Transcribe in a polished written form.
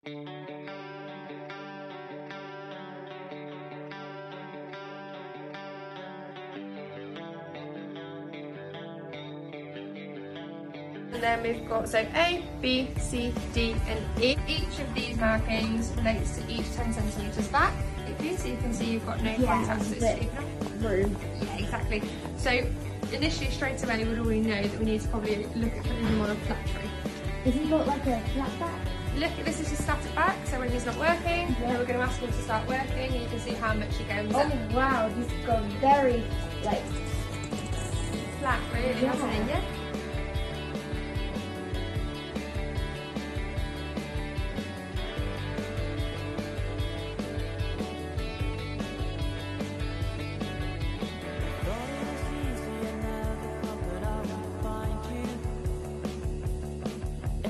And then we've got, so A, B, C, D and E. Each of these markings relates to each 10 centimetres back. So you can see you've got no contact, so it's room. Yeah, exactly. So initially, straight away, we'd already know that we need to probably look at putting him on a flat tray. Has he got like a flat back? Look, this is his static back, so when he's not working, then we're going to ask him to start working, and you can see how much he goes up. Oh wow, he's gone very, like, flat, really, hasn't he? Yeah.